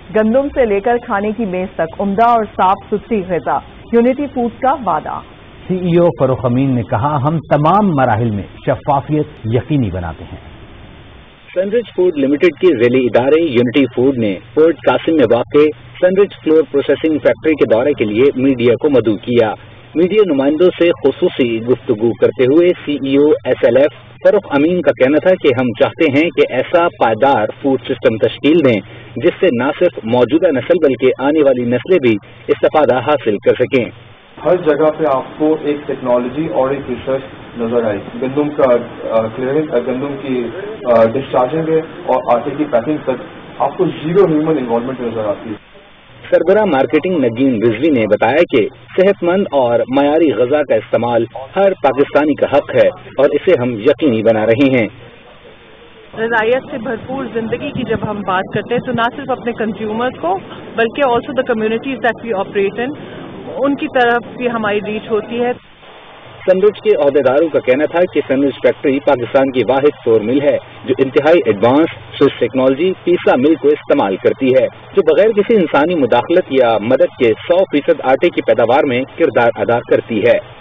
गंदम से लेकर खाने की मेज तक उम्दा और साफ सुथरी ग़िज़ा, यूनिटी फूड्स का वादा। CEO फरूख अमीन ने कहा, हम तमाम मराहिल में शफाफियत यकीनी बनाते हैं। सनरिच फूड लिमिटेड के ज़ैली इदारे यूनिटी फूड ने पोर्ट कासिम में वाक़ सनरिच फ्लोर प्रोसेसिंग फैक्ट्री के दौरे के लिए मीडिया को मदऊ किया। मीडिया नुमाइंदों से खुसूसी गुफ्तगू करते हुए CEO SLF फरूख अमीन का कहना था कि हम चाहते हैं कि ऐसा पायदार फूड सिस्टम तश्कील दें जिससे न सिर्फ मौजूदा नस्ल बल्कि आने वाली नस्लें भी इस्तिफादा हासिल कर सकें। हर जगह पे आपको एक टेक्नोलॉजी और एक रिसर्च नजर आई। गंदम का क्लियरिंग, गंदम की डिस्चार्जिंग और आटे की पैकिंग तक आपको जीरो ह्यूमन इन्वॉल्वमेंट नजर आती है। सरबराह मार्केटिंग नगीन रिजवी ने बताया कि सेहतमंद और मयारी ग़िज़ा का इस्तेमाल हर पाकिस्तानी का हक है और इसे हम यकीनी बना रहे हैं। रज़ायत से भरपूर जिंदगी की जब हम बात करते हैं तो न सिर्फ अपने कंज्यूमर्स को बल्कि also the communities that we operate in, उनकी तरफ भी हमारी रीच होती है। सनरिच के अहदेदारों का कहना था कि सनरिच फैक्ट्री पाकिस्तान की वाहिद फ्लोर मिल है जो इंतहाई एडवांस स्विस टेक्नोलॉजी पीसा मिल को इस्तेमाल करती है, जो बगैर किसी इंसानी मुदाखलत या मदद के 100% आटे की पैदावार में किरदार अदा करती है।